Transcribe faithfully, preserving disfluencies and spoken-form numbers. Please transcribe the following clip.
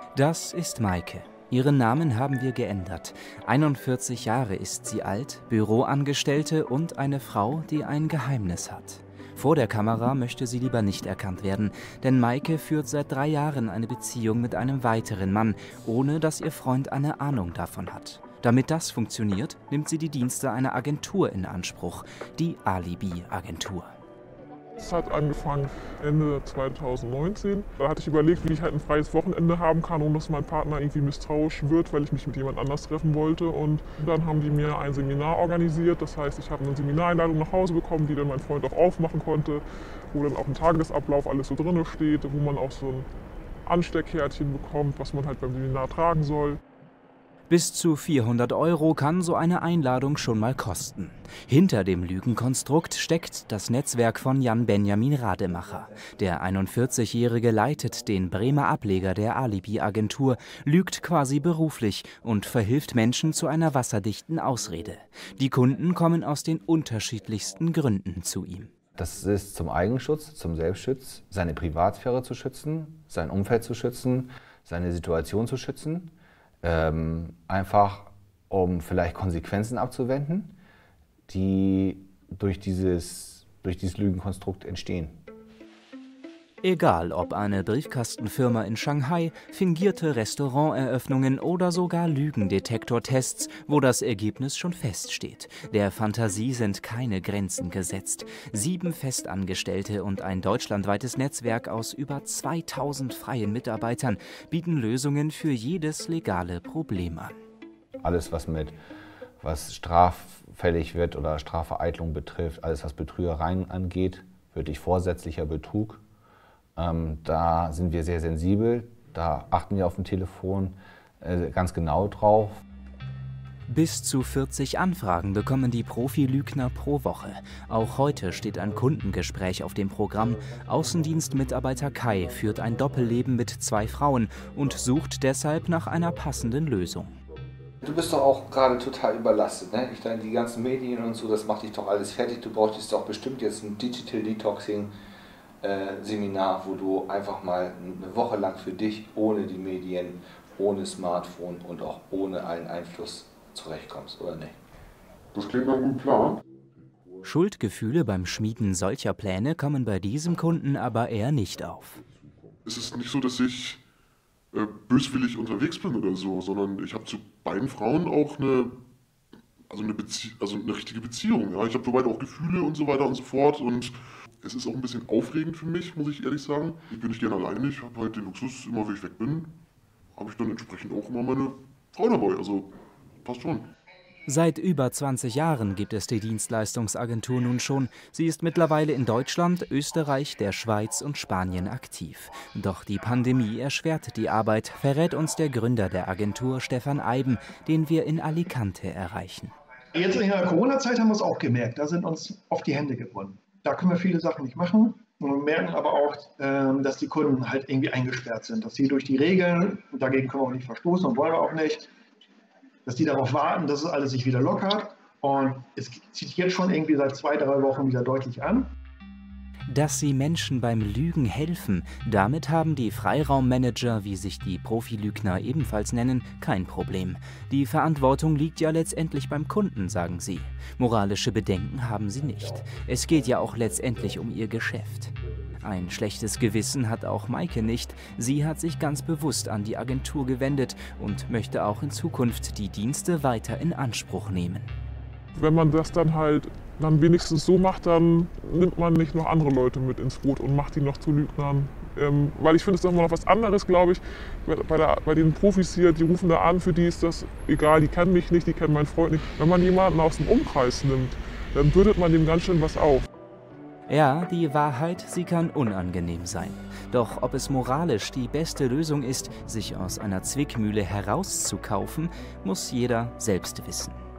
Das ist Maike. Ihren Namen haben wir geändert. einundvierzig Jahre ist sie alt, Büroangestellte und eine Frau, die ein Geheimnis hat. Vor der Kamera möchte sie lieber nicht erkannt werden, denn Maike führt seit drei Jahren eine Beziehung mit einem weiteren Mann, ohne dass ihr Freund eine Ahnung davon hat. Damit das funktioniert, nimmt sie die Dienste einer Agentur in Anspruch, die Alibi-Agentur. Es hat angefangen Ende zweitausendneunzehn. Da hatte ich überlegt, wie ich halt ein freies Wochenende haben kann, ohne dass mein Partner irgendwie misstrauisch wird, weil ich mich mit jemand anders treffen wollte. Und dann haben die mir ein Seminar organisiert. Das heißt, ich habe eine Seminareinladung nach Hause bekommen, die dann mein Freund auch aufmachen konnte, wo dann auch im Tagesablauf alles so drin steht, wo man auch so ein Ansteckkärtchen bekommt, was man halt beim Seminar tragen soll. Bis zu vierhundert Euro kann so eine Einladung schon mal kosten. Hinter dem Lügenkonstrukt steckt das Netzwerk von Jan Benjamin Rademacher. Der einundvierzigjährige leitet den Bremer Ableger der Alibi-Agentur, lügt quasi beruflich und verhilft Menschen zu einer wasserdichten Ausrede. Die Kunden kommen aus den unterschiedlichsten Gründen zu ihm. Das ist zum Eigenschutz, zum Selbstschutz, seine Privatsphäre zu schützen, sein Umfeld zu schützen, seine Situation zu schützen. Ähm, einfach um vielleicht Konsequenzen abzuwenden, die durch dieses, durch dieses Lügenkonstrukt entstehen. Egal ob eine Briefkastenfirma in Shanghai, fingierte Restauranteröffnungen oder sogar Lügendetektortests, wo das Ergebnis schon feststeht. Der Fantasie sind keine Grenzen gesetzt. Sieben Festangestellte und ein deutschlandweites Netzwerk aus über zweitausend freien Mitarbeitern bieten Lösungen für jedes legale Problem an. Alles, was mit was straffällig wird oder Strafvereitlung betrifft, alles, was Betrügereien angeht, wirklich vorsätzlicher Betrug. Ähm, da sind wir sehr sensibel, da achten wir auf dem Telefon äh, ganz genau drauf. Bis zu vierzig Anfragen bekommen die Profilügner pro Woche. Auch heute steht ein Kundengespräch auf dem Programm. Außendienstmitarbeiter Kai führt ein Doppelleben mit zwei Frauen und sucht deshalb nach einer passenden Lösung. Du bist doch auch gerade total überlastet, ne? Ich meine, die ganzen Medien und so, das macht dich doch alles fertig. Du bräuchtest doch bestimmt jetzt ein Digital Detoxing Äh, Seminar, wo du einfach mal eine Woche lang für dich ohne die Medien, ohne Smartphone und auch ohne allen Einfluss zurechtkommst, oder nicht? Das klingt nach einem guten Plan. Schuldgefühle beim Schmieden solcher Pläne kommen bei diesem Kunden aber eher nicht auf. Es ist nicht so, dass ich äh, böswillig unterwegs bin oder so, sondern ich habe zu beiden Frauen auch eine, also eine, Bezie also eine richtige Beziehung. Ja? Ich habe für beide auch Gefühle und so weiter und so fort. Und es ist auch ein bisschen aufregend für mich, muss ich ehrlich sagen. Ich bin nicht gerne alleine, ich habe halt den Luxus, immer wenn ich weg bin, habe ich dann entsprechend auch immer meine Frau dabei, also passt schon. Seit über zwanzig Jahren gibt es die Dienstleistungsagentur nun schon. Sie ist mittlerweile in Deutschland, Österreich, der Schweiz und Spanien aktiv. Doch die Pandemie erschwert die Arbeit, verrät uns der Gründer der Agentur, Stefan Eiben, den wir in Alicante erreichen. Jetzt in der Corona-Zeit haben wir es auch gemerkt, da sind uns oft die Hände gebunden. Da können wir viele Sachen nicht machen. Und wir merken aber auch, dass die Kunden halt irgendwie eingesperrt sind, dass sie durch die Regeln, dagegen können wir auch nicht verstoßen und wollen wir auch nicht, dass die darauf warten, dass es alles sich wieder lockert. Und es zieht jetzt schon irgendwie seit zwei, drei Wochen wieder deutlich an. Dass sie Menschen beim Lügen helfen, damit haben die Freiraummanager, wie sich die Profilügner ebenfalls nennen, kein Problem. Die Verantwortung liegt ja letztendlich beim Kunden, sagen sie. Moralische Bedenken haben sie nicht. Es geht ja auch letztendlich um ihr Geschäft. Ein schlechtes Gewissen hat auch Maike nicht. Sie hat sich ganz bewusst an die Agentur gewendet und möchte auch in Zukunft die Dienste weiter in Anspruch nehmen. Wenn man das dann halt dann wenigstens so macht, dann nimmt man nicht noch andere Leute mit ins Boot und macht die noch zu Lügnern. Ähm, weil ich finde, es ist immer noch was anderes, glaube ich, bei, der, bei den Profis hier, die rufen da an, für die ist das egal, die kennen mich nicht, die kennen meinen Freund nicht. Wenn man jemanden aus dem Umkreis nimmt, dann bürdet man dem ganz schön was auf. Ja, die Wahrheit, sie kann unangenehm sein. Doch ob es moralisch die beste Lösung ist, sich aus einer Zwickmühle herauszukaufen, muss jeder selbst wissen.